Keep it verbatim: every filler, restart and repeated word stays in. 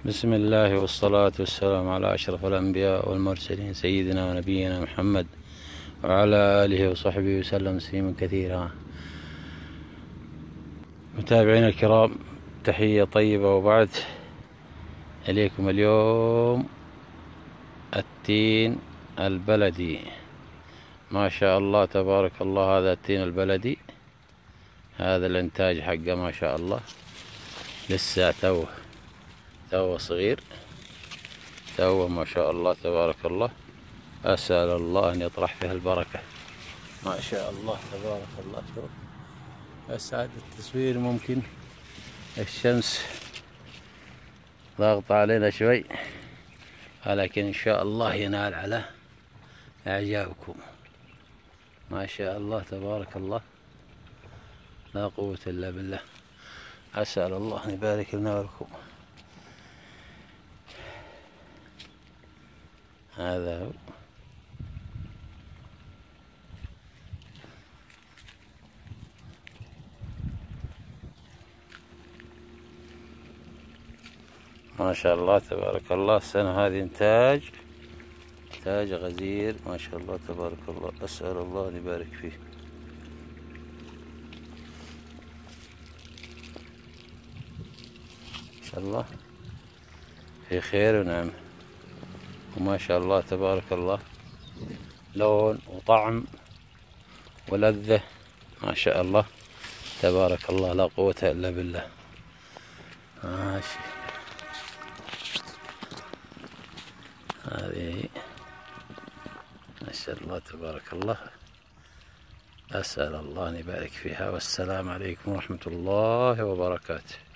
بسم الله والصلاة والسلام على أشرف الأنبياء والمرسلين سيدنا ونبينا محمد وعلى آله وصحبه وسلم تسليما كثيرا. متابعينا الكرام، تحية طيبة وبعد. إليكم اليوم التين البلدي، ما شاء الله تبارك الله. هذا التين البلدي، هذا الإنتاج حقه ما شاء الله، لسه توه توه صغير، توه ما شاء الله تبارك الله. أسأل الله أن يطرح فيها البركة، ما شاء الله تبارك الله. شوف أسعد التصوير، ممكن الشمس ضاغط علينا شوي، ولكن إن شاء الله ينال على إعجابكم. ما شاء الله تبارك الله، لا قوة إلا بالله. أسأل الله أن يبارك لنا ولكم. هذا هو. ما شاء الله تبارك الله. السنة هذه إنتاج إنتاج غزير ما شاء الله تبارك الله. أسأل الله أن يبارك فيه. ما شاء الله في خير ونعم، وما شاء الله تبارك الله، لون وطعم ولذة ما شاء الله تبارك الله، لا قوة إلا بالله. ماشي، هذه ما شاء الله تبارك الله. أسأل الله أن يبارك فيها، والسلام عليكم ورحمة الله وبركاته.